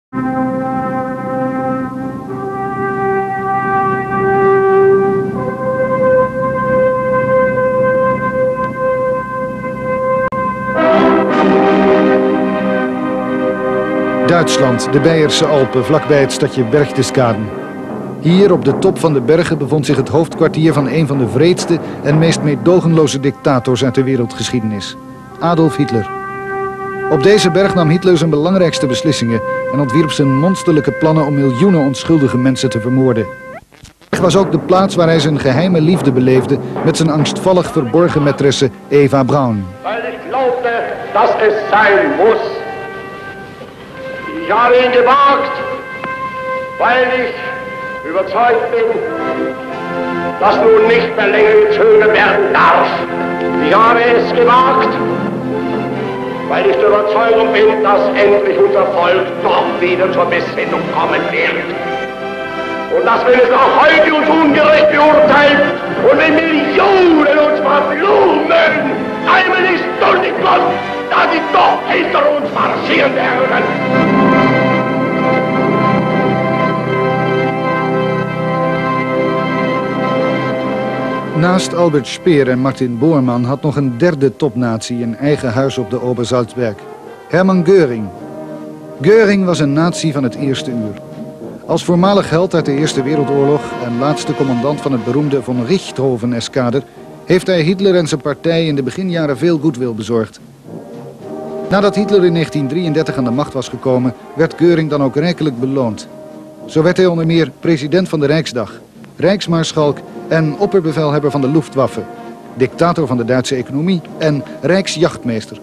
Duitsland, de Beierse Alpen, vlakbij het stadje Berchtesgaden. Hier op de top van de bergen bevond zich het hoofdkwartier van een van de wreedste en meest meedogenloze dictators uit de wereldgeschiedenis, Adolf Hitler. Op deze berg nam Hitler zijn belangrijkste beslissingen en ontwierp zijn monsterlijke plannen om miljoenen onschuldige mensen te vermoorden. Het was ook de plaats waar hij zijn geheime liefde beleefde met zijn angstvallig verborgen maîtresse Eva Braun. Weil ich glaubte, dass es sein muss. Ich habe ihn gewagt, weil ich überzeugt bin, dass nun nicht mehr länger gezögert werden darf. Ich habe es gewagt, weil ich der Überzeugung bin, dass endlich unser Volk doch wieder zur Besinnung kommen wird. Und dass, wenn es auch heute uns ungerecht beurteilt und wenn Millionen uns verblumen, einmal ist duldig bleibt, dass sie doch hinter uns marschieren werden. Naast Albert Speer en Martin Bormann had nog een derde topnatie een eigen huis op de Obersalzberg. Hermann Göring. Göring was een nazi van het eerste uur. Als voormalig held uit de Eerste Wereldoorlog en laatste commandant van het beroemde von Richthofen-eskader heeft hij Hitler en zijn partij in de beginjaren veel goodwill bezorgd. Nadat Hitler in 1933 aan de macht was gekomen, werd Göring dan ook rijkelijk beloond. Zo werd hij onder meer president van de Rijksdag, Rijksmaarschalk en opperbevelhebber van de Luftwaffe, dictator van de Duitse economie en Rijksjachtmeester.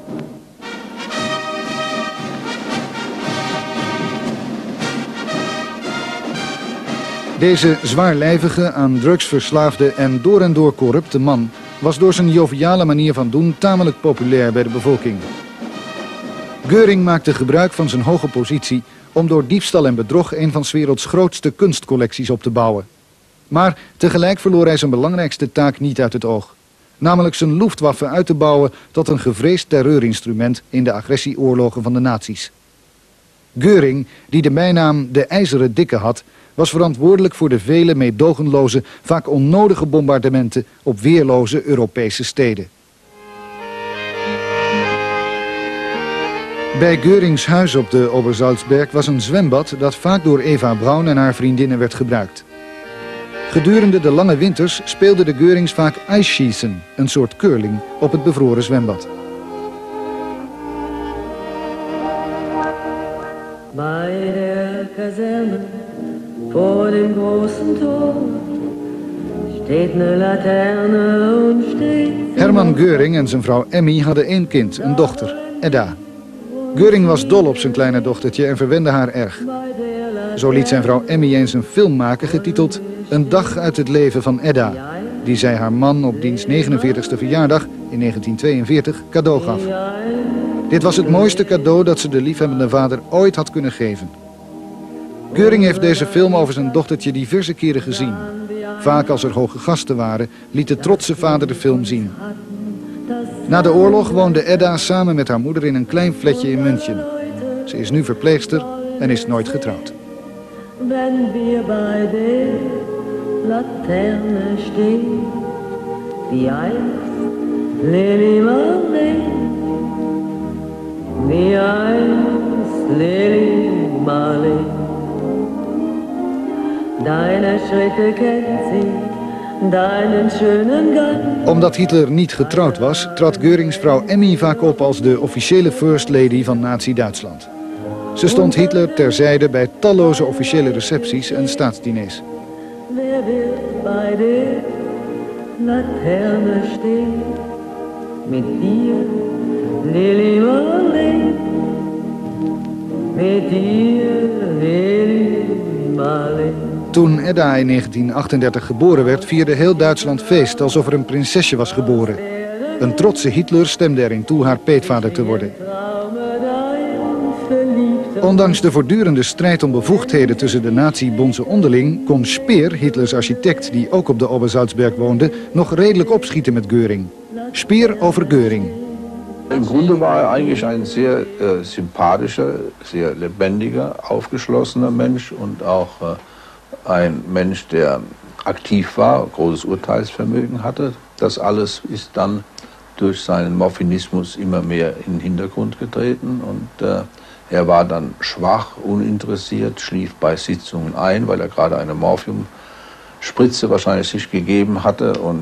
Deze zwaarlijvige, aan drugs verslaafde en door corrupte man was door zijn joviale manier van doen tamelijk populair bij de bevolking. Göring maakte gebruik van zijn hoge positie om door diefstal en bedrog een van 's werelds grootste kunstcollecties op te bouwen. Maar tegelijk verloor hij zijn belangrijkste taak niet uit het oog. Namelijk zijn Luftwaffe uit te bouwen tot een gevreesd terreurinstrument in de agressieoorlogen van de nazi's. Göring, die de bijnaam de IJzeren Dikke had, was verantwoordelijk voor de vele meedogenloze, vaak onnodige bombardementen op weerloze Europese steden. Bij Görings huis op de Obersalzberg was een zwembad dat vaak door Eva Braun en haar vriendinnen werd gebruikt. Gedurende de lange winters speelden de Görings vaak ijsschießen, een soort curling, op het bevroren zwembad. Bij de kazerne vor dem großen Tor steht eine Laterne und steht... Hermann Göring en zijn vrouw Emmy hadden één kind, een dochter, Edda. Göring was dol op zijn kleine dochtertje en verwende haar erg. Zo liet zijn vrouw Emmy eens een film maken getiteld Een dag uit het leven van Edda, die zij haar man op diens 49ste verjaardag in 1942 cadeau gaf. Dit was het mooiste cadeau dat ze de liefhebbende vader ooit had kunnen geven. Göring heeft deze film over zijn dochtertje diverse keren gezien. Vaak als er hoge gasten waren, liet de trotse vader de film zien. Na de oorlog woonde Edda samen met haar moeder in een klein flatje in München. Ze is nu verpleegster en is nooit getrouwd. Wenn wir bei der Laterne stehen, wie einst Lili Marleen, wie einst Lili Marleen. Deine Schritte kennt sie, deinen schönen Gang. Omdat Hitler niet getrouwd was, trad Görings vrouw Emmy vaak op als de officiële first lady van Nazi-Duitsland. Ze stond Hitler terzijde bij talloze officiële recepties en staatsdiners. Wer wird bei der Laterne stehen, mit dir, Lili Marleen, mit dir, Lili Marleen. Toen Edda in 1938 geboren werd, vierde heel Duitsland feest alsof er een prinsesje was geboren. Een trotse Hitler stemde erin toe haar peetvader te worden. Ondanks de voortdurende strijd om bevoegdheden tussen de nazi-bonzen onderling, kon Speer, Hitlers architect die ook op de Obersalzberg woonde, nog redelijk opschieten met Göring. Speer over Göring. Im Grunde war er eigentlich ein sehr sympathischer, sehr lebendiger, aufgeschlossener Mensch und auch ein Mensch, der aktiv war, großes Urteilsvermögen hatte. Das alles ist dann durch seinen Morphinismus immer mehr in den Hintergrund getreten und er war dann schwach, uninteressiert, schlief bei Sitzungen ein, weil er gerade eine Morphiumspritze wahrscheinlich sich gegeben hatte und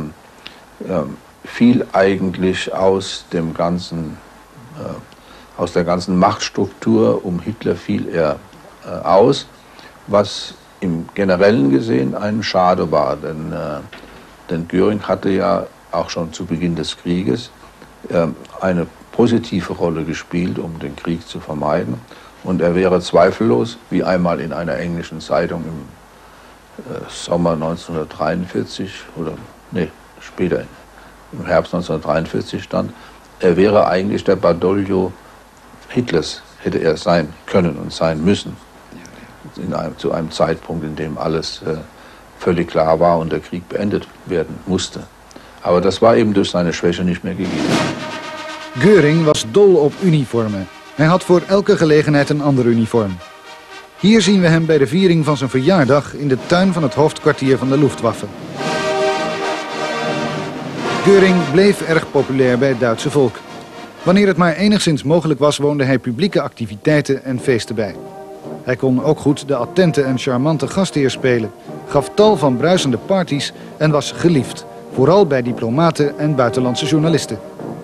fiel eigentlich aus dem ganzen, aus der ganzen Machtstruktur um Hitler fiel er aus, was im Generellen gesehen ein Schade war, denn Göring hatte ja auch schon zu Beginn des Krieges eine positive Rolle gespielt, um den Krieg zu vermeiden. Und er wäre zweifellos, wie einmal in einer englischen Zeitung im Sommer 1943 oder später im Herbst 1943 stand, er wäre eigentlich der Badoglio Hitlers, hätte er sein können und sein müssen. Zu einem Zeitpunkt, in dem alles völlig klar war und der Krieg beendet werden musste. Aber das war eben durch seine Schwäche nicht mehr gegeben. Göring was dol op uniformen. Hij had voor elke gelegenheid een ander uniform. Hier zien we hem bij de viering van zijn verjaardag in de tuin van het hoofdkwartier van de Luftwaffe. Göring bleef erg populair bij het Duitse volk. Wanneer het maar enigszins mogelijk was, woonde hij publieke activiteiten en feesten bij. Hij kon ook goed de attente en charmante gastheer spelen, gaf tal van bruisende parties en was geliefd, vooral bij diplomaten en buitenlandse journalisten.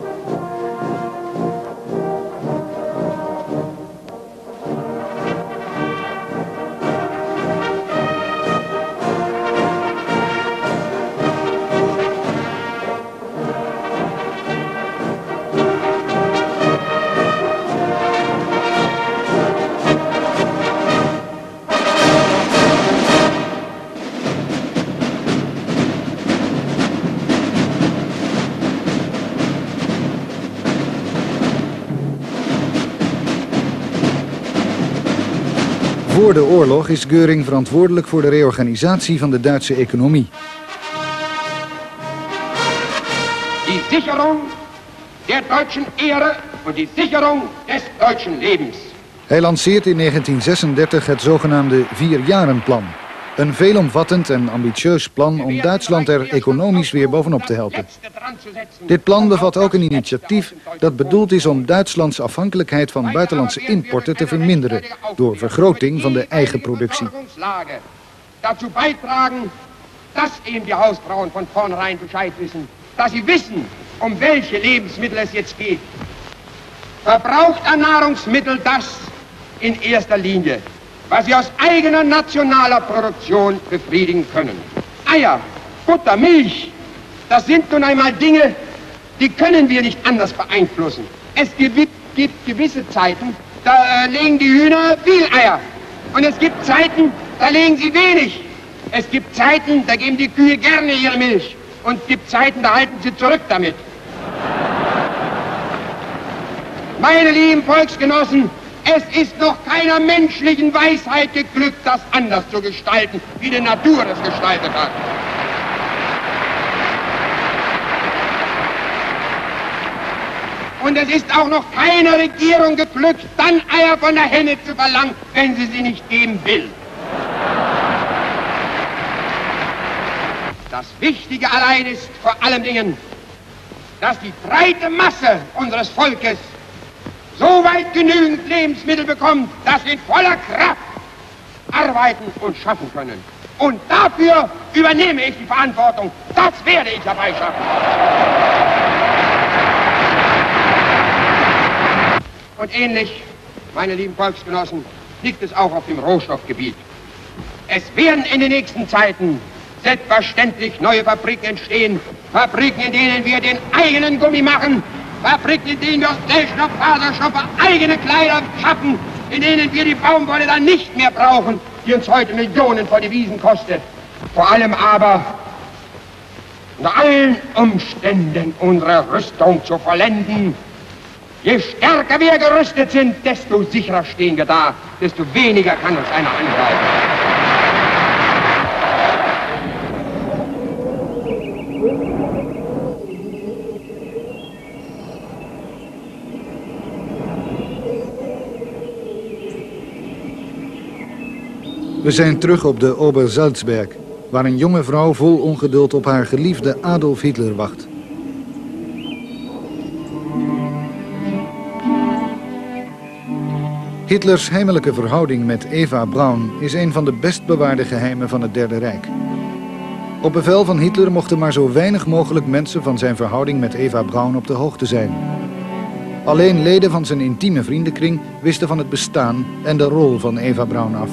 Voor de oorlog is Göring verantwoordelijk voor de reorganisatie van de Duitse economie. Die Sicherung der deutschen Ehre und die Sicherung des deutschen Lebens. Hij lanceert in 1936 het zogenaamde Vierjarenplan. Een veelomvattend en ambitieus plan om Duitsland er economisch weer bovenop te helpen. Dit plan bevat ook een initiatief dat bedoeld is om Duitslands afhankelijkheid van buitenlandse importen te verminderen door vergroting van de eigen productie. Dazu beitragen, dass eben die Hausfrauen von vornherein Bescheid wissen, dass sie wissen, welche Lebensmittel es jetzt geht. Verbraucht an Nahrungsmittel das in erster Linie, was sie aus eigener nationaler Produktion befriedigen können. Eier, Butter, Milch, das sind nun einmal Dinge, die können wir nicht anders beeinflussen. Es gibt gewisse Zeiten, da legen die Hühner viel Eier. Und es gibt Zeiten, da legen sie wenig. Es gibt Zeiten, da geben die Kühe gerne ihre Milch. Und es gibt Zeiten, da halten sie zurück damit. Meine lieben Volksgenossen, es ist noch keiner menschlichen Weisheit geglückt, das anders zu gestalten, wie die Natur es gestaltet hat. Und es ist auch noch keiner Regierung geglückt, dann Eier von der Henne zu verlangen, wenn sie nicht geben will. Das Wichtige allein ist vor allen Dingen, dass die breite Masse unseres Volkes so weit genügend Lebensmittel bekommt, dass sie in voller Kraft arbeiten und schaffen können. Und dafür übernehme ich die Verantwortung. Das werde ich herbeischaffen. Und ähnlich, meine lieben Volksgenossen, liegt es auch auf dem Rohstoffgebiet. Es werden in den nächsten Zeiten selbstverständlich neue Fabriken entstehen. Fabriken, in denen wir den eigenen Gummi machen. Fabriken, in denen wir aus Zellstoff-Faserstoffe eigene Kleider schaffen. In denen wir die Baumwolle dann nicht mehr brauchen, die uns heute Millionen vor die Wiesen kostet. Vor allem aber unter allen Umständen unsere Rüstung zu vollenden. Je stärker wir gerüstet sind, desto sicherer stehen wir da, desto weniger kann uns einer angreifen. We zijn terug op de Obersalzberg, waar een jonge vrouw vol ongeduld op haar geliefde Adolf Hitler wacht. Hitlers heimelijke verhouding met Eva Braun is een van de best bewaarde geheimen van het Derde Rijk. Op bevel van Hitler mochten maar zo weinig mogelijk mensen van zijn verhouding met Eva Braun op de hoogte zijn. Alleen leden van zijn intieme vriendenkring wisten van het bestaan en de rol van Eva Braun af.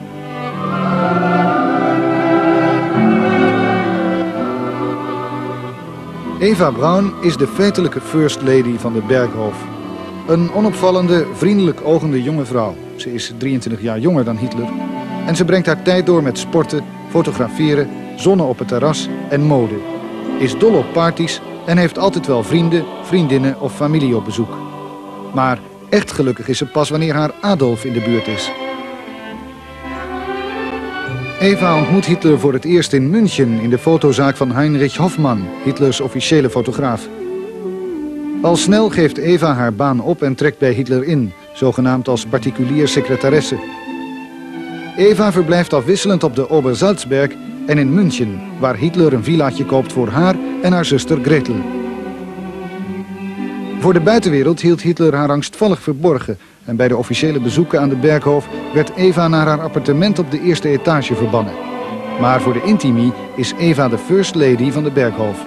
Eva Braun is de feitelijke first lady van de Berghof. Een onopvallende, vriendelijk ogende jonge vrouw. Ze is 23 jaar jonger dan Hitler. En ze brengt haar tijd door met sporten, fotograferen, zonnen op het terras en mode. Is dol op parties en heeft altijd wel vrienden, vriendinnen of familie op bezoek. Maar echt gelukkig is ze pas wanneer haar Adolf in de buurt is. Eva ontmoet Hitler voor het eerst in München in de fotozaak van Heinrich Hoffmann, Hitlers officiële fotograaf. Al snel geeft Eva haar baan op en trekt bij Hitler in, zogenaamd als particulier secretaresse. Eva verblijft afwisselend op de Obersalzberg en in München, waar Hitler een villaatje koopt voor haar en haar zuster Gretel. Voor de buitenwereld hield Hitler haar angstvallig verborgen en bij de officiële bezoeken aan de Berghof werd Eva naar haar appartement op de eerste etage verbannen. Maar voor de intimi is Eva de first lady van de Berghof.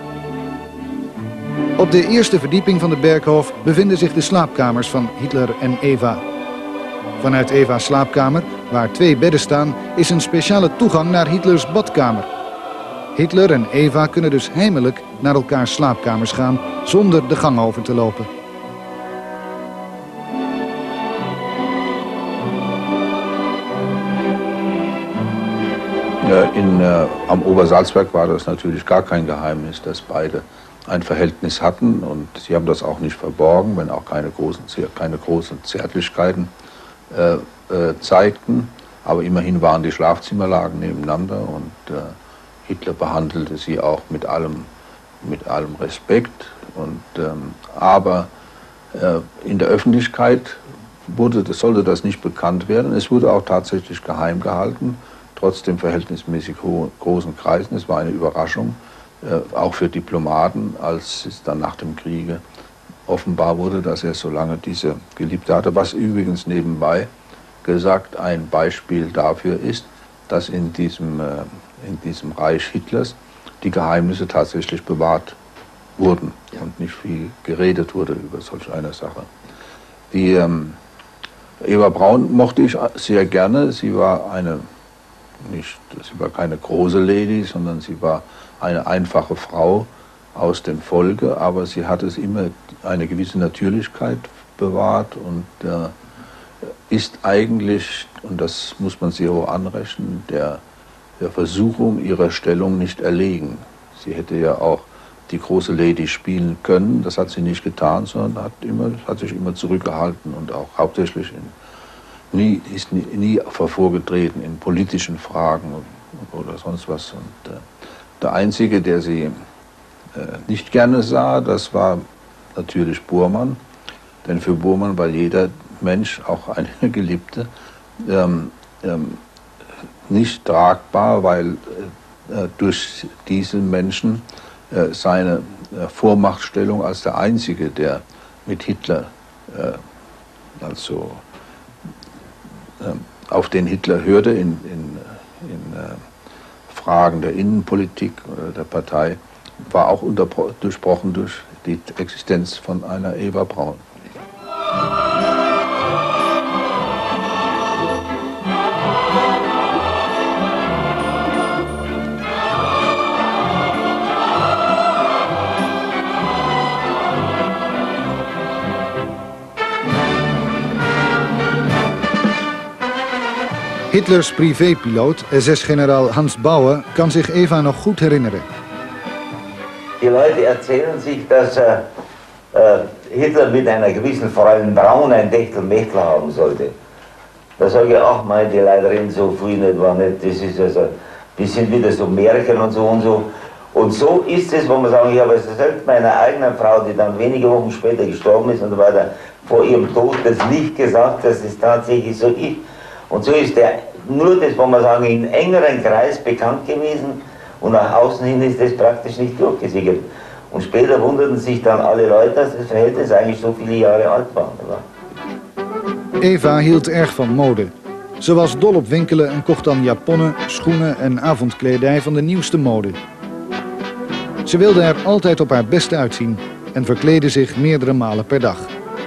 Op de eerste verdieping van de Berghof bevinden zich de slaapkamers van Hitler en Eva. Vanuit Eva's slaapkamer, waar 2 bedden staan, is een speciale toegang naar Hitlers badkamer. Hitler en Eva kunnen dus heimelijk naar elkaars slaapkamers gaan zonder de gang over te lopen. Am Obersalzberg war das natürlich gar kein Geheimnis, dass beide ein Verhältnis hatten und sie haben das auch nicht verborgen, wenn auch keine großen Zärtlichkeiten zeigten. Aber immerhin waren die Schlafzimmerlagen nebeneinander und Hitler behandelte sie auch mit allem Respekt. Aber in der Öffentlichkeit sollte das nicht bekannt werden. Es wurde auch tatsächlich geheim gehalten, trotz dem verhältnismäßig großen Kreisen. Es war eine Überraschung, auch für Diplomaten, als es dann nach dem Kriege offenbar wurde, dass er so lange diese Geliebte hatte. Was übrigens nebenbei gesagt ein Beispiel dafür ist, dass in diesem Reich Hitlers die Geheimnisse tatsächlich bewahrt wurden und nicht viel geredet wurde über solch eine Sache. Die Eva Braun mochte ich sehr gerne. Sie war keine große Lady, sondern sie war eine einfache Frau aus dem Volke, aber sie hat es immer eine gewisse Natürlichkeit bewahrt und ist eigentlich, und das muss man sehr hoch anrechnen, der Versuchung ihrer Stellung nicht erlegen. Sie hätte ja auch die große Lady spielen können, das hat sie nicht getan, sondern hat sich immer zurückgehalten und auch hauptsächlich ist nie vorgetreten in politischen Fragen oder sonst was. Und der Einzige, der sie nicht gerne sah, das war natürlich Bormann, denn für Bormann war jeder Mensch, auch eine Geliebte, nicht tragbar, weil durch diesen Menschen seine Vormachtstellung als der Einzige, der mit Hitler, auf den Hitler hörte in Fragen der Innenpolitik oder der Partei, war auch durchbrochen durch die Existenz von einer Eva Braun. Hitlers privépiloot, SS-generaal Hans Bauer, kan zich Eva nog goed herinneren. Die Leute erzählen sich, dass Hitler mit einer gewissen Fräulein Braun ein Techtelmechtel haben sollte. Da sage ich, ach mei, die Leute reden so viel nicht, war nicht, das ist also, die sind wieder so Märchen und so und so. Und so ist es, wo man sagen, ich habe es selbst meiner eigenen Frau, die dann wenige Wochen später gestorben ist und so weiter, vor ihrem Tod das nicht gesagt, dass es tatsächlich so ist. Und so ist der nur das, wo man sagen, in engeren Kreis bekannt gewesen und nach außen hin ist das praktisch nicht durchgesickert. Und später wunderten sich dann alle Leute, dass das Verhältnis eigentlich so viele Jahre alt war. Eva hield erg van mode. Ze was dol op winkelen en kocht dan japonnen, schoenen en avondkledij van de nieuwste mode. Ze wilde er altijd op haar beste uitzien en verkleedde zich meerdere malen per dag.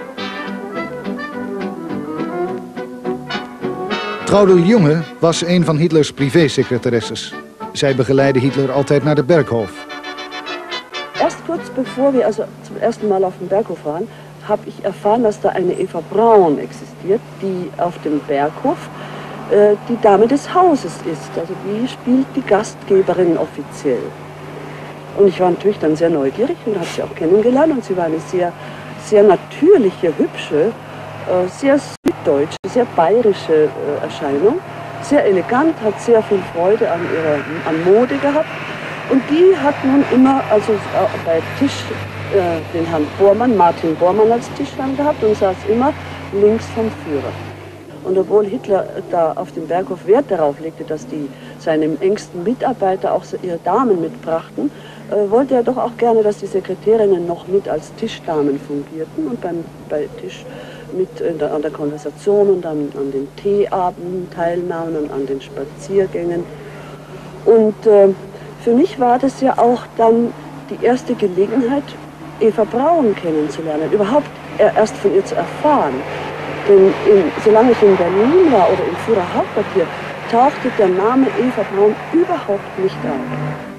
Traudl Junge was een van Hitlers privésecretaresses. Zij begeleidde Hitler altijd naar de Berghof. Erst kurz bevor wir also zum ersten Mal auf den Berghof waren, habe ich erfahren, dass da eine Eva Braun existiert, die auf dem Berghof die Dame des Hauses ist. Also die spielt die Gastgeberin offiziell. Und ich war natürlich dann sehr neugierig und habe sie auch kennengelernt. Und sie war eine sehr, sehr natürliche, hübsche, sehr süddeutsche, sehr bayerische Erscheinung. Sehr elegant, hat sehr viel Freude an Mode gehabt. Und die hat nun immer, also bei Tisch, den Herrn Bormann, Martin Bormann als Tischler gehabt und saß immer links vom Führer. Und obwohl Hitler da auf dem Berghof Wert darauf legte, dass seine engsten Mitarbeiter auch ihre Damen mitbrachten, wollte er doch auch gerne, dass die Sekretärinnen noch mit als Tischdamen fungierten und bei Tisch mit an der Konversation und an den Teeabenden teilnahmen und an den Spaziergängen. Und für mich war das ja auch dann die erste Gelegenheit, Eva Braun kennenzulernen, überhaupt erst von ihr zu erfahren. Denn solange ich in Berlin war oder im Führerhauptquartier, tauchte der Name Eva Braun überhaupt nicht auf.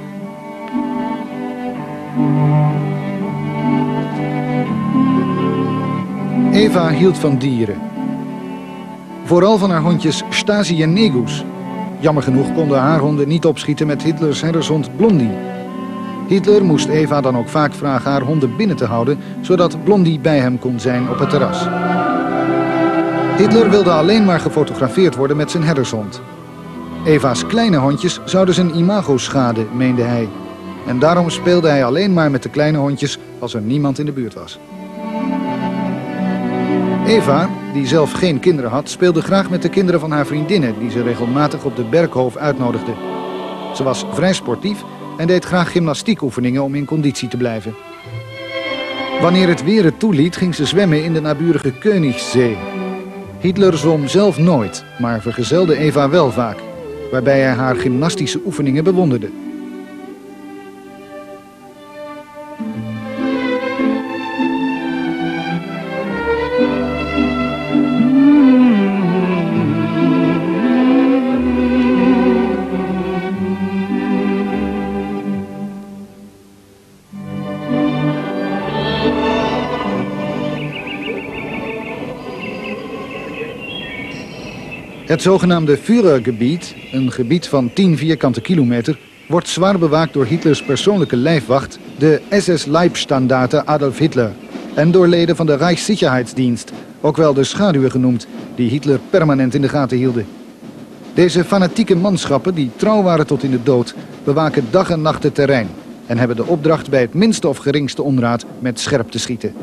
Eva hield van dieren. Vooral van haar hondjes Stasi en Negus. Jammer genoeg konden haar honden niet opschieten met Hitlers herdershond Blondie. Hitler moest Eva dan ook vaak vragen haar honden binnen te houden, zodat Blondie bij hem kon zijn op het terras. Hitler wilde alleen maar gefotografeerd worden met zijn herdershond. Eva's kleine hondjes zouden zijn imago schaden, meende hij. En daarom speelde hij alleen maar met de kleine hondjes als er niemand in de buurt was. Eva, die zelf geen kinderen had, speelde graag met de kinderen van haar vriendinnen, die ze regelmatig op de Berghof uitnodigde. Ze was vrij sportief en deed graag gymnastiekoefeningen om in conditie te blijven. Wanneer het weer het toeliet, ging ze zwemmen in de naburige Königszee. Hitler zwom zelf nooit, maar vergezelde Eva wel vaak, waarbij hij haar gymnastische oefeningen bewonderde. Het zogenaamde Führergebied, een gebied van 10 vierkante kilometer, wordt zwaar bewaakt door Hitlers persoonlijke lijfwacht, de SS-Leibstandarte Adolf Hitler, en door leden van de Reichssicherheitsdienst, ook wel de schaduwen genoemd, die Hitler permanent in de gaten hielden. Deze fanatieke manschappen, die trouw waren tot in de dood, bewaken dag en nacht het terrein en hebben de opdracht bij het minste of geringste onraad met scherp te schieten.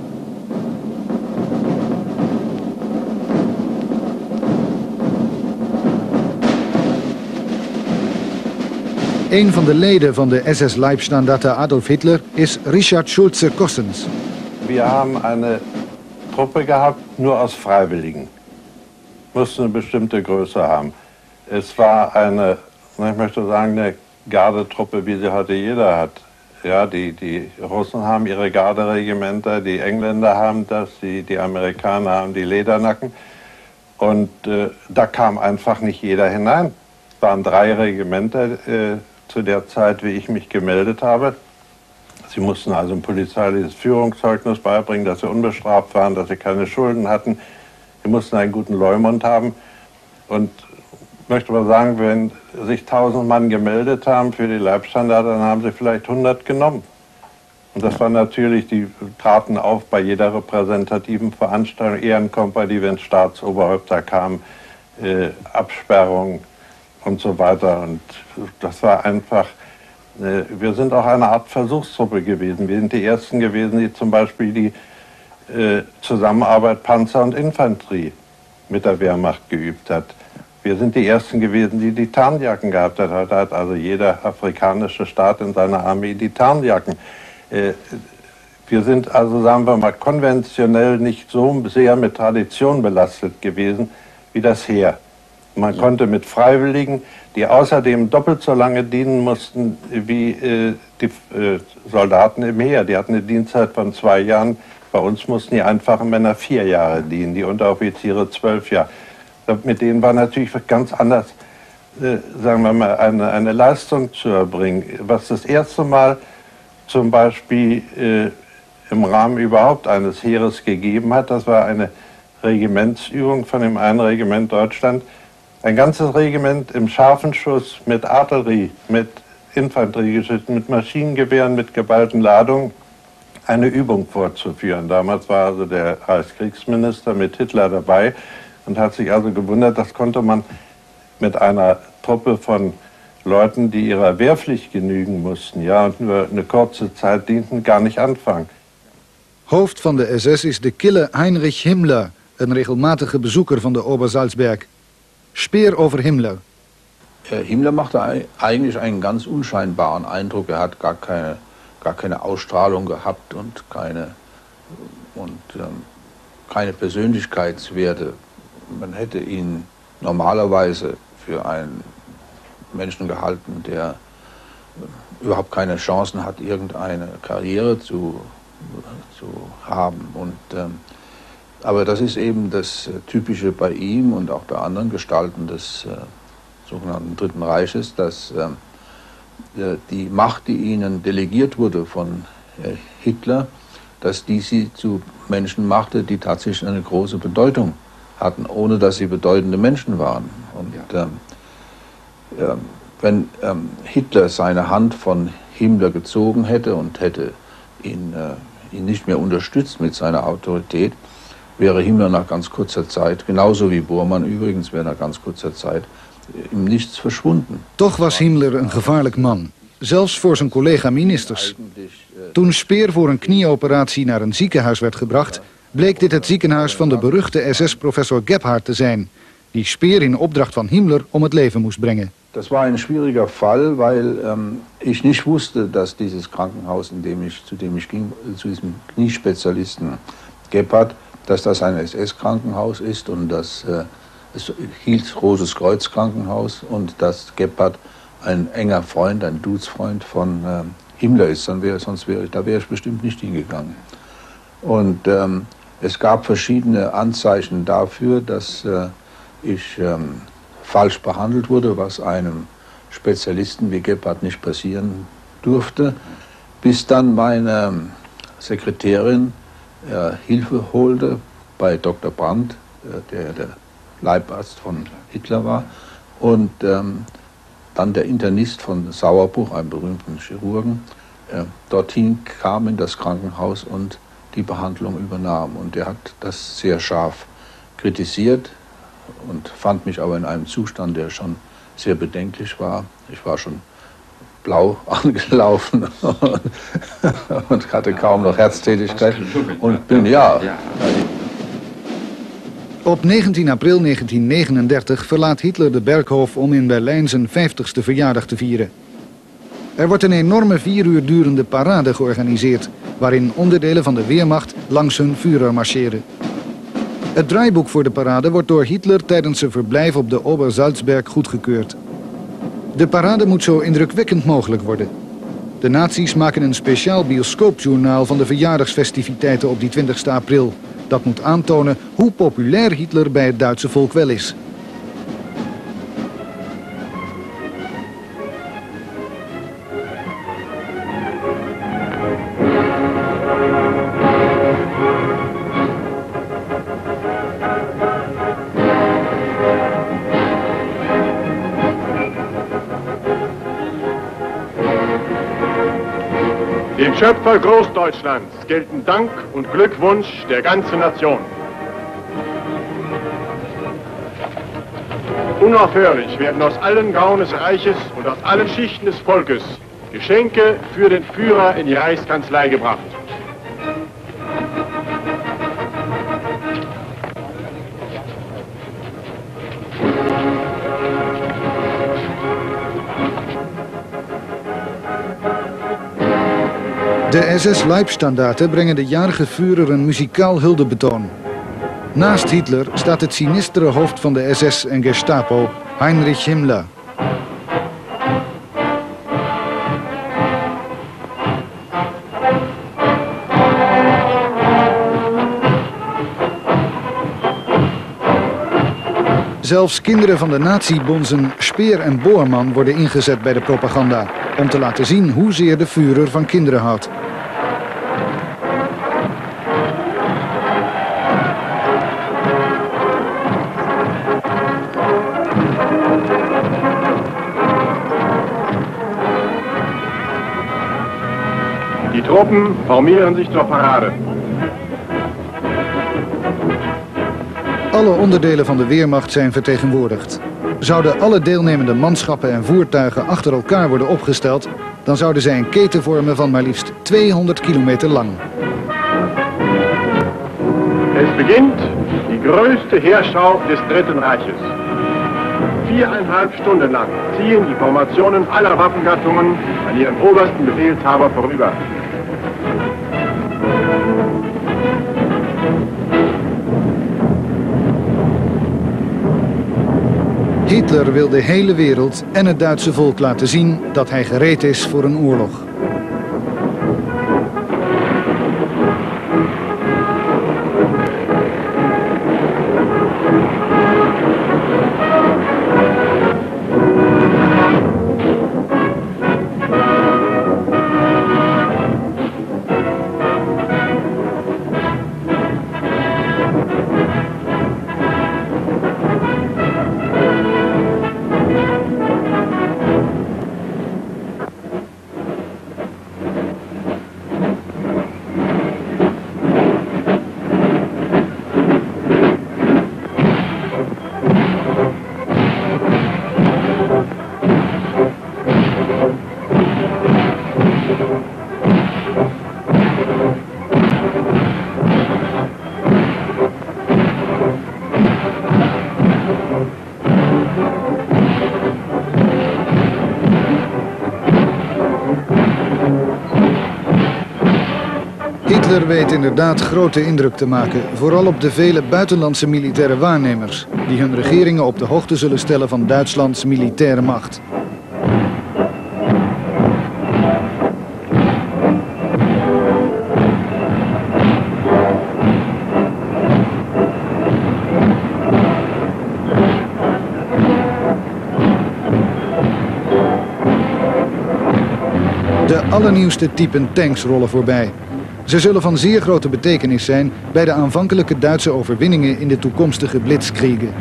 Een van de leden van de SS-Leibstandarte Adolf Hitler is Richard Schulze-Kossens. Wir haben eine Truppe gehabt, nur aus Freiwilligen. Mussten eine bestimmte Größe haben. Es war eine, ich möchte sagen, eine Gardetruppe, wie sie heute jeder hat. Ja, die Russen haben ihre Garderegimenter, die Engländer haben das, die Amerikaner haben die Ledernacken. Und da kam einfach nicht jeder hinein. Es waren 3 Regimenter zu der Zeit, wie ich mich gemeldet habe. Sie mussten also ein polizeiliches Führungszeugnis beibringen, dass sie unbestraft waren, dass sie keine Schulden hatten. Sie mussten einen guten Leumund haben. Und ich möchte mal sagen, wenn sich 1000 Mann gemeldet haben für die Leibstandarte, dann haben sie vielleicht 100 genommen. Und das war natürlich, die traten auf bei jeder repräsentativen Veranstaltung, Ehrenkompanie, wenn Staatsoberhäupter kamen, Absperrung und so weiter. Und das war einfach, wir sind auch eine Art Versuchstruppe gewesen. Wir sind die Ersten gewesen, die zum Beispiel die Zusammenarbeit Panzer und Infanterie mit der Wehrmacht geübt hat. Wir sind die Ersten gewesen, die die Tarnjacken gehabt hat. Heute hat also jeder afrikanische Staat in seiner Armee die Tarnjacken. Wir sind also, sagen wir mal, konventionell nicht so sehr mit Tradition belastet gewesen wie das Heer. Man konnte mit Freiwilligen, die außerdem doppelt so lange dienen mussten wie die Soldaten im Heer. Die hatten eine Dienstzeit von 2 Jahren. Bei uns mussten die einfachen Männer 4 Jahre dienen, die Unteroffiziere 12 Jahre. Mit denen war natürlich ganz anders, sagen wir mal, eine Leistung zu erbringen. Was das erste Mal zum Beispiel im Rahmen überhaupt eines Heeres gegeben hat, das war eine Regimentsübung von dem einen Regiment Deutschland. Ein ganzes Regiment im scharfen Schuss mit Artillerie, mit Infanteriegeschützen, mit Maschinengewehren, mit geballten Ladungen eine Übung vorzuführen. Damals war also der Reichskriegsminister mit Hitler dabei und hat sich also gewundert, das konnte man mit einer Truppe von Leuten, die ihrer Wehrpflicht genügen mussten, ja, und nur eine kurze Zeit dienten, gar nicht anfangen. Hoofd van de SS is de kille Heinrich Himmler, een regelmatige bezoeker van de Obersalzberg. Speer over Himmler. Himmler machte eigentlich einen ganz unscheinbaren Eindruck. Er hat gar keine Ausstrahlung gehabt und keine Persönlichkeitswerte. Man hätte ihn normalerweise für einen Menschen gehalten, der überhaupt keine Chancen hat, irgendeine Karriere zu haben. Aber das ist eben das Typische bei ihm und auch bei anderen Gestalten des sogenannten Dritten Reiches, dass die Macht, die ihnen delegiert wurde von Hitler, dass die sie zu Menschen machte, die tatsächlich eine große Bedeutung hatten, ohne dass sie bedeutende Menschen waren. Und wenn Hitler seine Hand von Himmler gezogen hätte und hätte ihn nicht mehr unterstützt mit seiner Autorität, wäre Himmler nach ganz kurzer Zeit, genauso wie Bormann übrigens, wäre nach ganz kurzer Zeit im Nichts verschwunden. Toch was Himmler een gevaarlijk man, zelfs voor zijn collega-ministers. Toen Speer voor een knieoperatie naar een ziekenhuis werd gebracht, bleek dit het ziekenhuis van de beruchte SS-professor Gebhardt te zijn, die Speer in opdracht van Himmler om het leven moest brengen. Das war ein schwieriger Fall, weil ich nicht wusste, dass dieses Krankenhaus, zu dem ich ging, zu diesem Kniespezialisten Gebhardt, dass das ein SS-Krankenhaus ist und dass es hieß Rotes Kreuz Krankenhaus und dass Gebhardt ein enger Freund, ein Dudesfreund von Himmler ist, da wäre ich bestimmt nicht hingegangen. Und es gab verschiedene Anzeichen dafür, dass ich falsch behandelt wurde, was einem Spezialisten wie Gebhardt nicht passieren durfte, bis dann meine Sekretärin Hilfe holte bei Dr. Brandt, der Leibarzt von Hitler war, und dann der Internist von Sauerbruch, einem berühmten Chirurgen, dorthin kam in das Krankenhaus und die Behandlung übernahm. Und er hat das sehr scharf kritisiert und fand mich aber in einem Zustand, der schon sehr bedenklich war. Ich war schon blau angelaufen und hatte kaum noch Herztätigkeit und bin, Op 19 april 1939 verlaat Hitler de Berghof om in Berlijn zijn 50ste verjaardag te vieren. Er wordt een enorme 4 uur durende parade georganiseerd, waarin onderdelen van de Wehrmacht langs hun Führer marcheren. Het draaiboek voor de parade wordt door Hitler tijdens zijn verblijf op de Obersalzberg goedgekeurd. De parade moet zo indrukwekkend mogelijk worden. De nazi's maken een speciaal bioscoopjournaal van de verjaardagsfestiviteiten op die 20 april. Dat moet aantonen hoe populair Hitler bij het Duitse volk wel is. Dem Schöpfer Großdeutschlands gelten Dank und Glückwunsch der ganzen Nation. Unaufhörlich werden aus allen Gauen des Reiches und aus allen Schichten des Volkes Geschenke für den Führer in die Reichskanzlei gebracht. De SS-Leibstandarten brengen de jarige Führer een muzikaal huldebetoon. Naast Hitler staat het sinistere hoofd van de SS en Gestapo, Heinrich Himmler. Zelfs kinderen van de nazi-bonzen Speer en Boorman worden ingezet bij de propaganda, om te laten zien hoezeer de Führer van kinderen houdt. Die Truppen formieren sich zur Parade. Alle onderdelen van de Wehrmacht zijn vertegenwoordigd. Zouden alle deelnemende manschappen en voertuigen achter elkaar worden opgesteld, dan zouden zij een keten vormen van maar liefst 200 kilometer lang. Es begint die größte Heerschau des Dritten Reiches. 4,5 Stunden lang ziehen die Formationen aller Waffengattungen an ihren obersten Befehlshaber vorüber. Hitler wil de hele wereld en het Duitse volk laten zien dat hij gereed is voor een oorlog. Hitler weet inderdaad grote indruk te maken, vooral op de vele buitenlandse militaire waarnemers, die hun regeringen op de hoogte zullen stellen van Duitslands militaire macht. De allernieuwste typen tanks rollen voorbij. Ze zullen van zeer grote betekenis zijn bij de aanvankelijke Duitse overwinningen in de toekomstige blitzkriegen.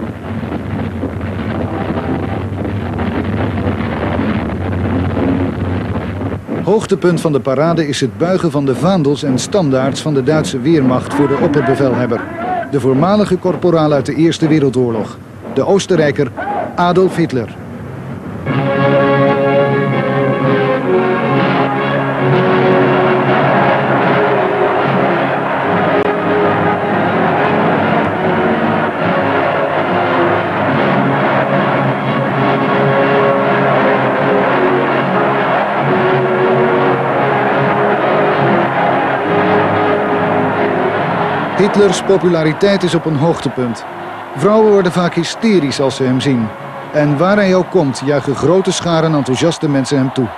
Hoogtepunt van de parade is het buigen van de vaandels en standaards van de Duitse Wehrmacht voor de opperbevelhebber, de voormalige korporaal uit de Eerste Wereldoorlog, de Oostenrijker Adolf Hitler. Hitlers populariteit is op een hoogtepunt. Vrouwen worden vaak hysterisch als ze hem zien. En waar hij ook komt, juichen grote scharen enthousiaste mensen hem toe.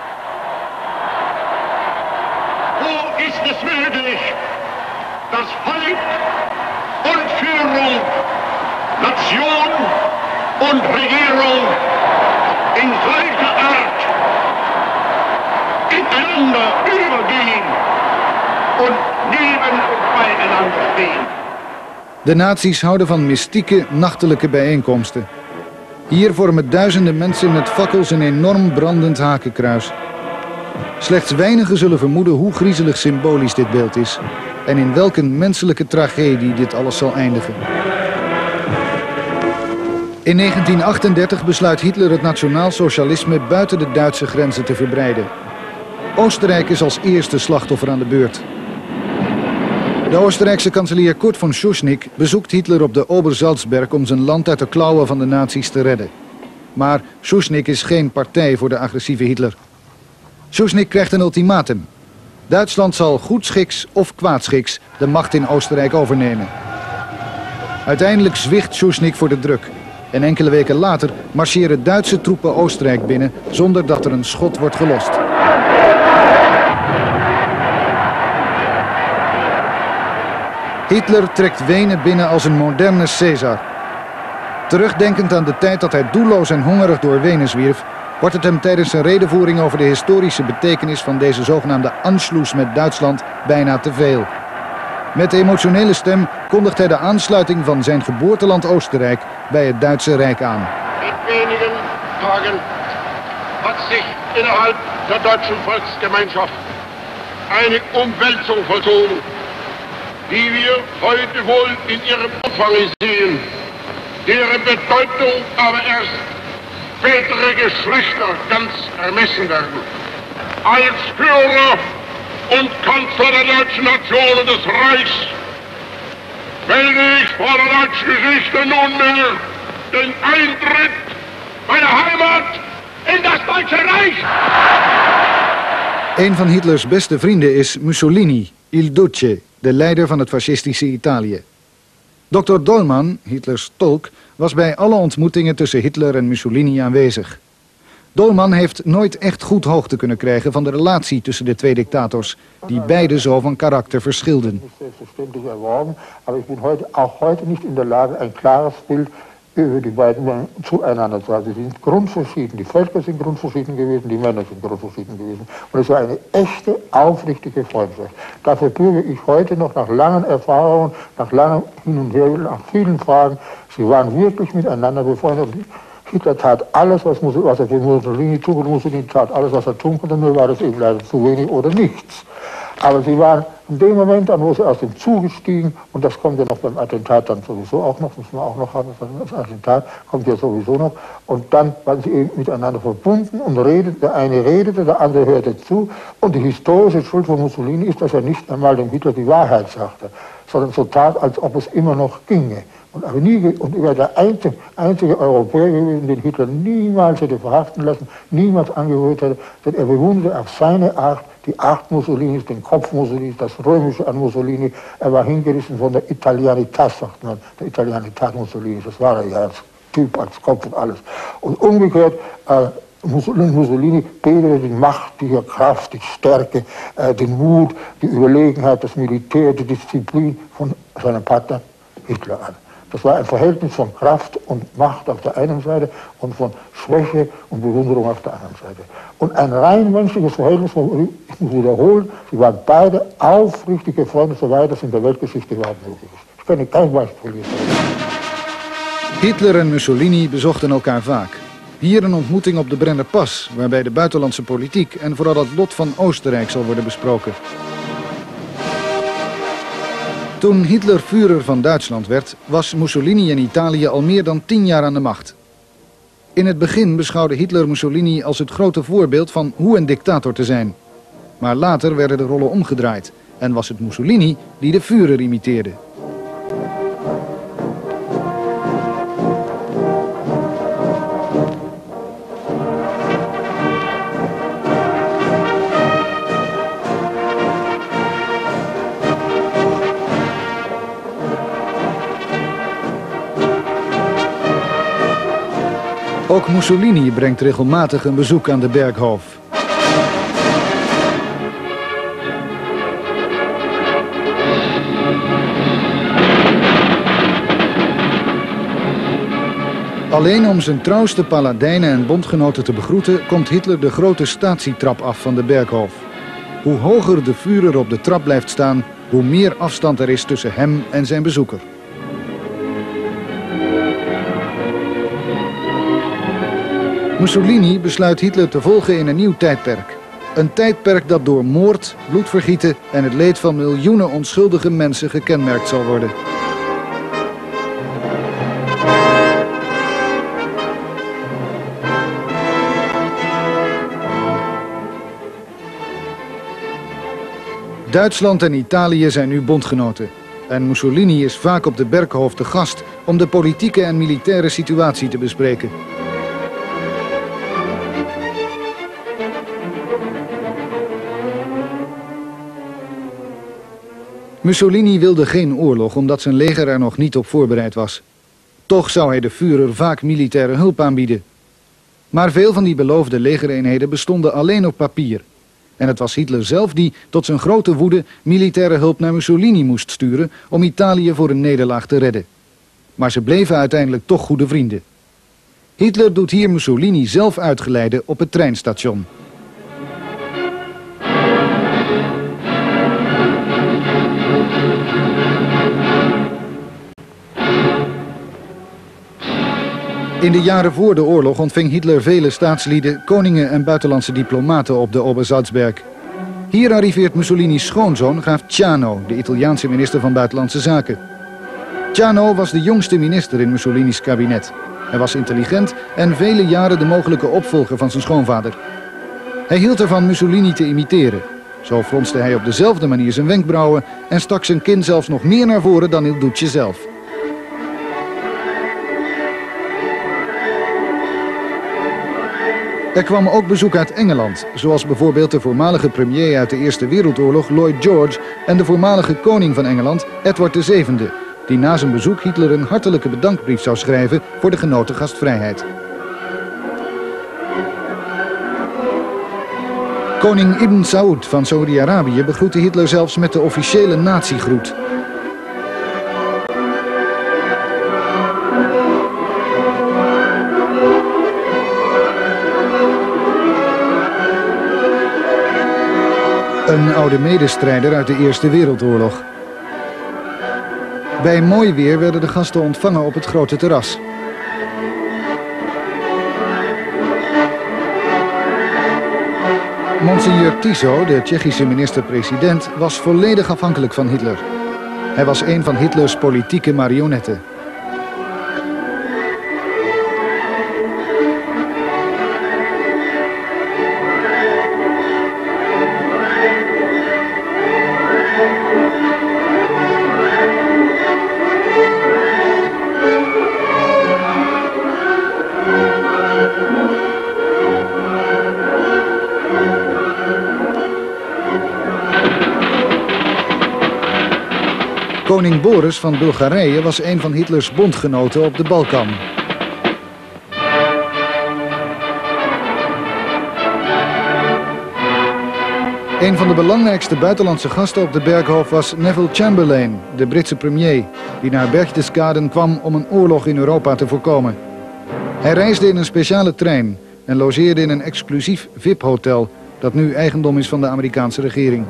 Wo ist es möglich, dass Volk und Führung, Nation und Regierung in solcher Art ineinander übergehen und neben und beieinander stehen? De nazi's houden van mystieke, nachtelijke bijeenkomsten. Hier vormen duizenden mensen met fakkels een enorm brandend hakenkruis. Slechts weinigen zullen vermoeden hoe griezelig symbolisch dit beeld is en in welke menselijke tragedie dit alles zal eindigen. In 1938 besluit Hitler het nationaal-socialisme buiten de Duitse grenzen te verbreiden. Oostenrijk is als eerste slachtoffer aan de beurt. De Oostenrijkse kanselier Kurt von Schuschnigg bezoekt Hitler op de Obersalzberg om zijn land uit de klauwen van de nazi's te redden. Maar Schuschnigg is geen partij voor de agressieve Hitler. Schuschnigg krijgt een ultimatum. Duitsland zal goedschiks of kwaadschiks de macht in Oostenrijk overnemen. Uiteindelijk zwicht Schuschnigg voor de druk. En enkele weken later marcheren Duitse troepen Oostenrijk binnen zonder dat er een schot wordt gelost. Hitler trekt Wenen binnen als een moderne Caesar. Terugdenkend aan de tijd dat hij doelloos en hongerig door Wenen zwierf, wordt het hem tijdens zijn redevoering over de historische betekenis van deze zogenaamde Anschluss met Duitsland bijna te veel. Met emotionele stem kondigt hij de aansluiting van zijn geboorteland Oostenrijk bij het Duitse Rijk aan. In wenigen Tagen hat sich innerhalb der deutschen Volksgemeinschaft eine Umwälzung vollzogen, die wir heute wohl in ihrem Umfang sehen, deren Bedeutung aber erst spätere Geschlechter ganz ermessen werden. Als Führer und Kanzler der deutschen Nation und des Reichs werde ich vor der deutschen Geschichte nunmehr den Eintritt meiner Heimat in das Deutsche Reich. Een van Hitlers beste vrienden is Mussolini, Il Duce, de leider van het fascistische Italië. Dr. Dollmann, Hitlers tolk, was bij alle ontmoetingen tussen Hitler en Mussolini aanwezig. Dollmann heeft nooit echt goed hoogte kunnen krijgen van de relatie tussen de twee dictators, die beide zo van karakter verschilden. Selbstverständlich erworben, aber ich bin auch heute nicht in der Lage, ein klares Bild über die beiden zueinander zu haben. Sie sind grundverschieden, die Völker sind grundverschieden gewesen, die Männer sind grundverschieden gewesen. Und es war eine echte, aufrichtige Freundschaft. Dafür bürge ich heute noch nach langen Erfahrungen, nach langem Hin und Her, nach vielen Fragen. Sie waren wirklich miteinander befreundet. Hitler tat alles, was er für Mussolini tut, und Mussolini tat alles, was er tun konnte, nur war das eben leider zu wenig oder nichts. Aber sie waren in dem Moment an, wo sie aus dem Zuge stiegen, und das kommt ja noch beim Attentat dann sowieso auch noch, müssen wir auch noch haben, das Attentat kommt ja sowieso noch, und dann waren sie eben miteinander verbunden und der eine redete, der andere hörte zu, und die historische Schuld von Mussolini ist, dass er nicht einmal dem Hitler die Wahrheit sagte, sondern so tat, als ob es immer noch ginge. Und er war der einzige Europäer gewesen, den Hitler niemals hätte verhaften lassen, niemals angehört hätte, denn er bewunderte auf seine Art die Art Mussolinis, den Kopf Mussolinis, das Römische an Mussolini. Er war hingerissen von der Italianitas, sagt man, der Italianitas Mussolinis, das war er ja als Typ, als Kopf und alles. Und umgekehrt, Mussolini betete die Macht, die Kraft, die Stärke, den Mut, die Überlegenheit, das Militär, die Disziplin von seinem Partner Hitler an. Das war ein Verhältnis von Kraft und Macht auf der einen Seite und von Schwäche und Bewunderung auf der anderen Seite. Und ein rein menschliches Verhältnis, ich muss wiederholen, sie waren beide aufrichtige Freunde, soweit das in der Weltgeschichte überhaupt möglich ist. Ich kann kein Beispiel hier sagen. Hitler en Mussolini bezochten elkaar vaak. Hier een ontmoeting op de Brenner Pass, waarbij de buitenlandse politiek en vooral het lot van Oostenrijk zal worden besproken. Toen Hitler Führer van Duitsland werd, was Mussolini in Italië al meer dan 10 jaar aan de macht. In het begin beschouwde Hitler Mussolini als het grote voorbeeld van hoe een dictator te zijn. Maar later werden de rollen omgedraaid en was het Mussolini die de Führer imiteerde. Ook Mussolini brengt regelmatig een bezoek aan de Berghof. Alleen om zijn trouwste paladijnen en bondgenoten te begroeten, komt Hitler de grote statietrap af van de Berghof. Hoe hoger de Führer op de trap blijft staan, hoe meer afstand er is tussen hem en zijn bezoeker. Mussolini besluit Hitler te volgen in een nieuw tijdperk. Een tijdperk dat door moord, bloedvergieten en het leed van miljoenen onschuldige mensen gekenmerkt zal worden. Duitsland en Italië zijn nu bondgenoten. En Mussolini is vaak op de Berghof te gast om de politieke en militaire situatie te bespreken. Mussolini wilde geen oorlog omdat zijn leger er nog niet op voorbereid was. Toch zou hij de Führer vaak militaire hulp aanbieden. Maar veel van die beloofde legereenheden bestonden alleen op papier. En het was Hitler zelf die, tot zijn grote woede, militaire hulp naar Mussolini moest sturen om Italië voor een nederlaag te redden. Maar ze bleven uiteindelijk toch goede vrienden. Hitler doet hier Mussolini zelf uitgeleiden op het treinstation. In de jaren voor de oorlog ontving Hitler vele staatslieden, koningen en buitenlandse diplomaten op de Obersalzberg. Hier arriveert Mussolini's schoonzoon, graaf Ciano, de Italiaanse minister van Buitenlandse Zaken. Ciano was de jongste minister in Mussolini's kabinet. Hij was intelligent en vele jaren de mogelijke opvolger van zijn schoonvader. Hij hield ervan Mussolini te imiteren. Zo fronste hij op dezelfde manier zijn wenkbrauwen en stak zijn kin zelfs nog meer naar voren dan Il Duce zelf. Er kwam ook bezoek uit Engeland, zoals bijvoorbeeld de voormalige premier uit de Eerste Wereldoorlog Lloyd George en de voormalige koning van Engeland Edward VII, die na zijn bezoek Hitler een hartelijke bedankbrief zou schrijven voor de genoten gastvrijheid. Koning Ibn Saud van Saudi-Arabië begroette Hitler zelfs met de officiële natiegroet. Een oude medestrijder uit de Eerste Wereldoorlog. Bij mooi weer werden de gasten ontvangen op het grote terras. Monseigneur Tiso, de Tsjechische minister-president, was volledig afhankelijk van Hitler. Hij was een van Hitlers politieke marionetten. Koning Boris van Bulgarije was een van Hitlers bondgenoten op de Balkan. Een van de belangrijkste buitenlandse gasten op de Berghof was Neville Chamberlain, de Britse premier, die naar Berchtesgaden kwam om een oorlog in Europa te voorkomen. Hij reisde in een speciale trein en logeerde in een exclusief VIP-hotel dat nu eigendom is van de Amerikaanse regering.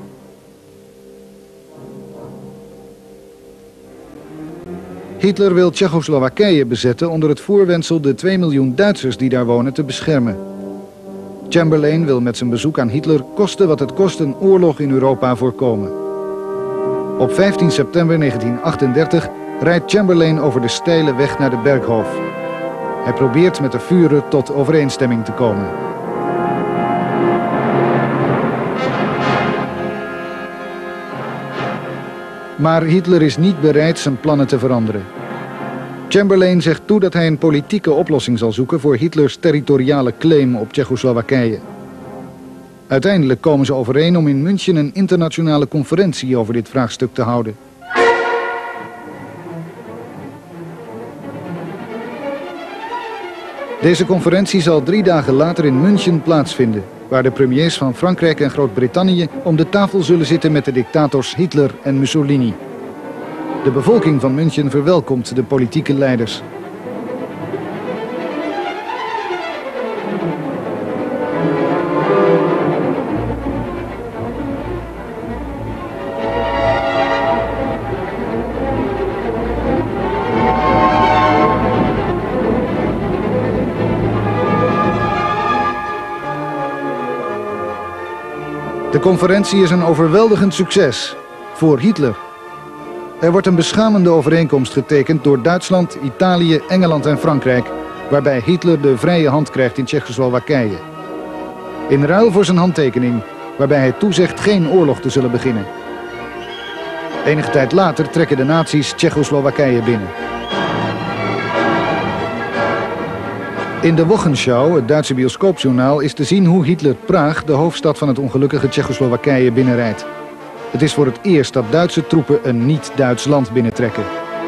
Hitler wil Tsjechoslowakije bezetten onder het voorwendsel de 2 miljoen Duitsers die daar wonen te beschermen. Chamberlain wil met zijn bezoek aan Hitler koste wat het kost een oorlog in Europa voorkomen. Op 15 september 1938 rijdt Chamberlain over de steile weg naar de Berghof. Hij probeert met de Führer tot overeenstemming te komen. Maar Hitler is niet bereid zijn plannen te veranderen. Chamberlain zegt toe dat hij een politieke oplossing zal zoeken voor Hitlers territoriale claim op Tsjechoslowakije. Uiteindelijk komen ze overeen om in München een internationale conferentie over dit vraagstuk te houden. Deze conferentie zal 3 dagen later in München plaatsvinden, waar de premiers van Frankrijk en Groot-Brittannië om de tafel zullen zitten met de dictators Hitler en Mussolini. De bevolking van München verwelkomt de politieke leiders. De conferentie is een overweldigend succes voor Hitler. Er wordt een beschamende overeenkomst getekend door Duitsland, Italië, Engeland en Frankrijk, waarbij Hitler de vrije hand krijgt in Tsjechoslowakije. In ruil voor zijn handtekening, waarbij hij toezegt geen oorlog te zullen beginnen. Enige tijd later trekken de nazi's Tsjechoslowakije binnen. In de Wochenschau, het Duitse bioscoopjournaal, is te zien hoe Hitler Praag, de hoofdstad van het ongelukkige Tsjechoslowakije, binnenrijdt. Het is voor het eerst dat Duitse troepen een niet-Duits land binnentrekken.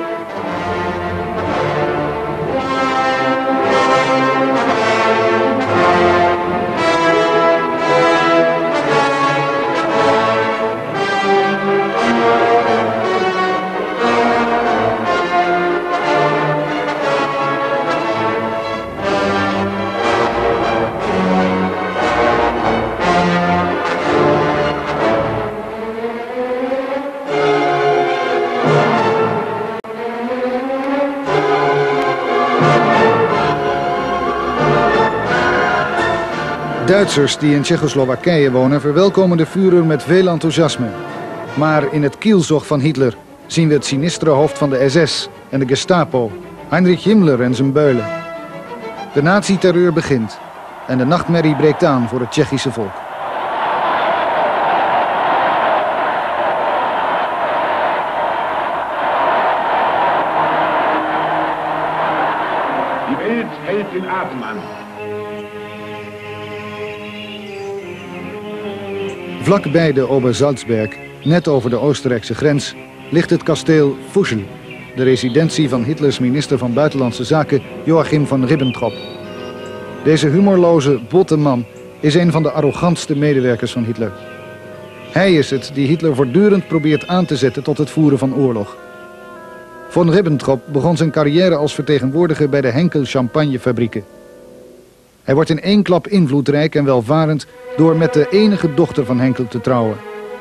Duitsers die in Tsjechoslowakije wonen verwelkomen de Führer met veel enthousiasme. Maar in het kielzog van Hitler zien we het sinistere hoofd van de SS en de Gestapo, Heinrich Himmler en zijn beulen. De nazi-terreur begint en de nachtmerrie breekt aan voor het Tsjechische volk. Die Welt hält den Atem an. Vlakbij de Obersalzberg, net over de Oostenrijkse grens, ligt het kasteel Fuschl, de residentie van Hitlers minister van Buitenlandse Zaken Joachim von Ribbentrop. Deze humorloze, botte man is een van de arrogantste medewerkers van Hitler. Hij is het die Hitler voortdurend probeert aan te zetten tot het voeren van oorlog. Von Ribbentrop begon zijn carrière als vertegenwoordiger bij de Henkel champagnefabrieken. Hij wordt in één klap invloedrijk en welvarend door met de enige dochter van Henkel te trouwen.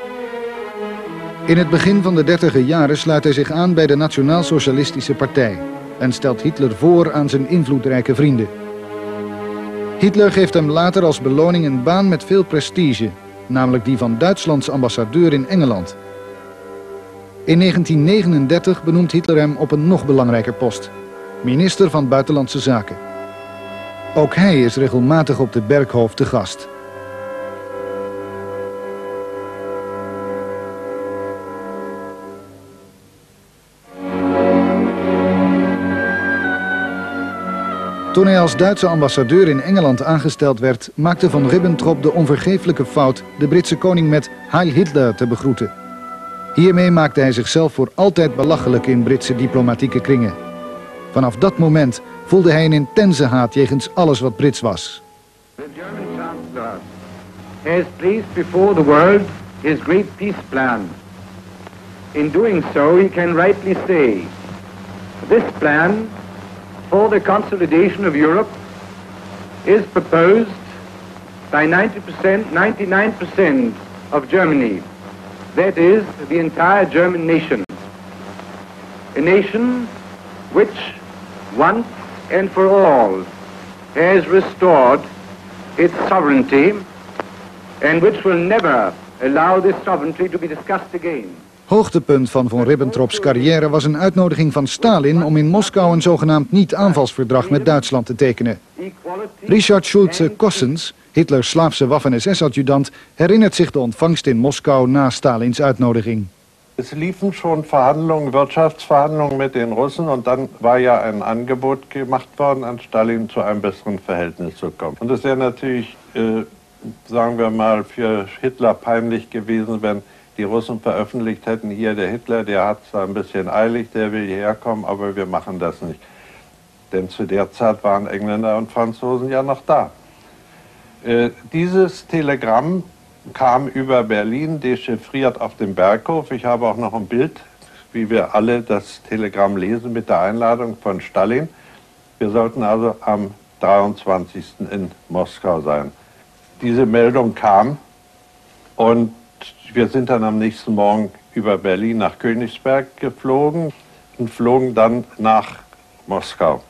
In het begin van de 30er jaren sluit hij zich aan bij de Nationaal-Socialistische Partij en stelt Hitler voor aan zijn invloedrijke vrienden. Hitler geeft hem later als beloning een baan met veel prestige, namelijk die van Duitslands ambassadeur in Engeland. In 1939 benoemt Hitler hem op een nog belangrijker post, minister van Buitenlandse Zaken. Ook hij is regelmatig op de Berghof te gast. Toen hij als Duitse ambassadeur in Engeland aangesteld werd, maakte von Ribbentrop de onvergeeflijke fout de Britse koning met Heil Hitler te begroeten. Hiermee maakte hij zichzelf voor altijd belachelijk in Britse diplomatieke kringen. Vanaf dat moment voelde hij een intense haat jegens alles wat Brits was. The German Chancellor has placed before the world his great peace plan. In doing so, he can rightly say, this plan for the consolidation of Europe is proposed by 99% of Germany. That is, the entire German nation. A nation which once and for all has restored its sovereignty and which will never allow this sovereignty to be discussed again. Hoogtepunt van von Ribbentrops carrière was een uitnodiging van Stalin om in Moskou een zogenaamd niet-aanvalsverdrag met Duitsland te tekenen. Richard Schulze-Kossens, Hitlers Slaafse Waffen-SS-adjudant, herinnert zich de ontvangst in Moskou na Stalins uitnodiging. Es liefen schon Verhandlungen, Wirtschaftsverhandlungen mit den Russen und dann war ja ein Angebot gemacht worden, an Stalin zu einem besseren Verhältnis zu kommen. Und es wäre natürlich, sagen wir mal, für Hitler peinlich gewesen, wenn die Russen veröffentlicht hätten, hier der Hitler, der hat zwar ein bisschen eilig, der will hierher kommen, aber wir machen das nicht. Denn zu der Zeit waren Engländer und Franzosen ja noch da. Dieses Telegramm kam über Berlin, dechiffriert auf dem Berghof. Ich habe auch noch ein Bild, wie wir alle das Telegramm lesen mit der Einladung von Stalin. Wir sollten also am 23. in Moskau sein. Diese Meldung kam und wir sind dann am nächsten Morgen über Berlin nach Königsberg geflogen und flogen dann nach Moskau.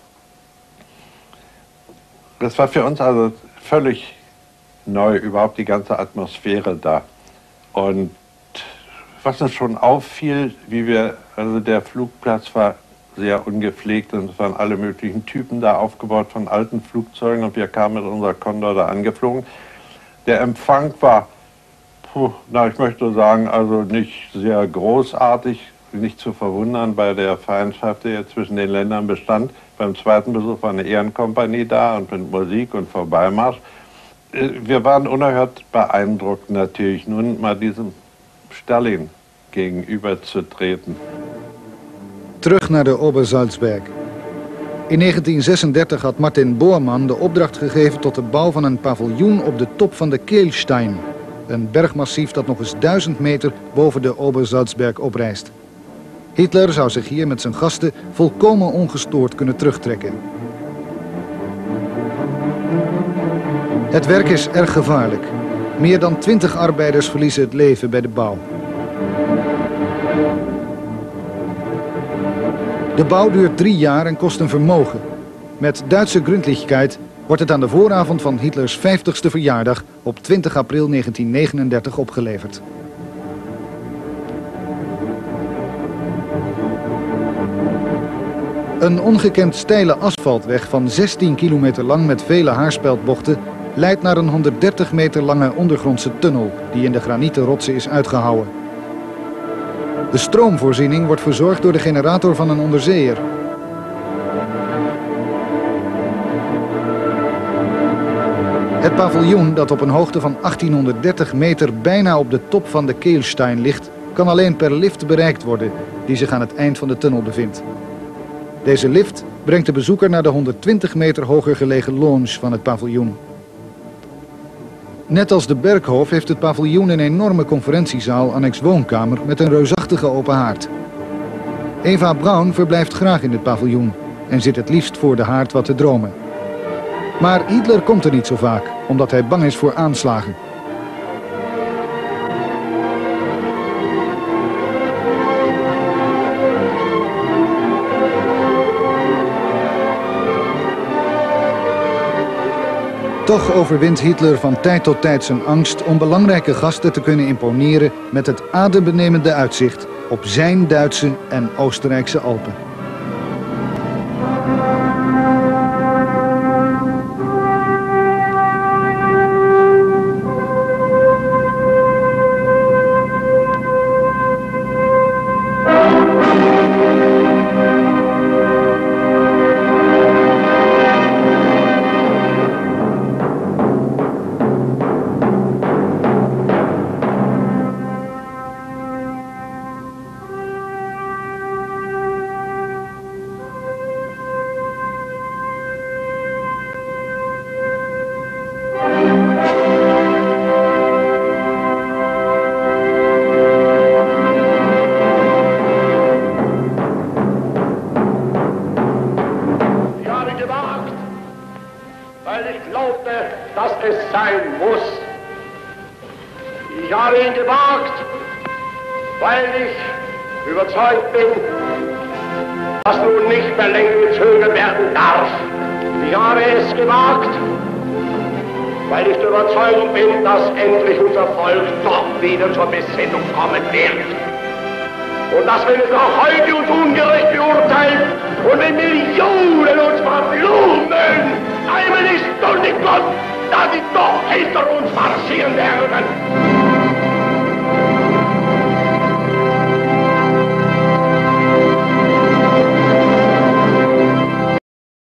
Das war für uns also völlig neu, überhaupt die ganze Atmosphäre da. Und was uns schon auffiel, also der Flugplatz war sehr ungepflegt und es waren alle möglichen Typen da aufgebaut von alten Flugzeugen und wir kamen mit unserer Condor da angeflogen. Der Empfang war, ich möchte sagen, also nicht sehr großartig, nicht zu verwundern bei der Feindschaft, die jetzt zwischen den Ländern bestand. Beim zweiten Besuch war eine Ehrenkompanie da und mit Musik und Vorbeimarsch. Wir waren unerhört beeindruckt natürlich, nun mal diesem Stalin gegenüber zu treten. Terug naar de Obersalzberg. In 1936 had Martin Bormann de opdracht gegeven tot de bouw van een paviljoen op de top van de Kehlstein. Een bergmassief dat nog eens 1000 meter boven de Obersalzberg oprijst. Hitler zou zich hier met zijn gasten volkomen ongestoord kunnen terugtrekken. Het werk is erg gevaarlijk. Meer dan 20 arbeiders verliezen het leven bij de bouw. De bouw duurt 3 jaar en kost een vermogen. Met Duitse Gründlichkeit wordt het aan de vooravond van Hitlers 50ste verjaardag op 20 april 1939 opgeleverd. Een ongekend steile asfaltweg van 16 kilometer lang met vele haarspeldbochten leidt naar een 130 meter lange ondergrondse tunnel die in de granieten rotsen is uitgehouwen. De stroomvoorziening wordt verzorgd door de generator van een onderzeeër. Het paviljoen, dat op een hoogte van 1830 meter bijna op de top van de Kehlstein ligt, kan alleen per lift bereikt worden, die zich aan het eind van de tunnel bevindt. Deze lift brengt de bezoeker naar de 120 meter hoger gelegen lounge van het paviljoen. Net als de Berghof heeft het paviljoen een enorme conferentiezaal annex woonkamer met een reusachtige open haard. Eva Braun verblijft graag in het paviljoen en zit het liefst voor de haard wat te dromen. Maar Hitler komt er niet zo vaak, omdat hij bang is voor aanslagen. Toch overwint Hitler van tijd tot tijd zijn angst om belangrijke gasten te kunnen imponeren met het adembenemende uitzicht op zijn Duitse en Oostenrijkse Alpen. Ich habe ihn gewagt, weil ich überzeugt bin, dass nun nicht mehr länger gezögert werden darf. Ich habe es gewagt, weil ich der Überzeugung bin, dass endlich unser Volk doch wieder zur Besinnung kommen wird. Und dass, wenn es auch heute uns ungerecht beurteilt und wenn Millionen uns verblumen, einmal ist und nicht Gott, dass sie doch hinter uns marschieren werden.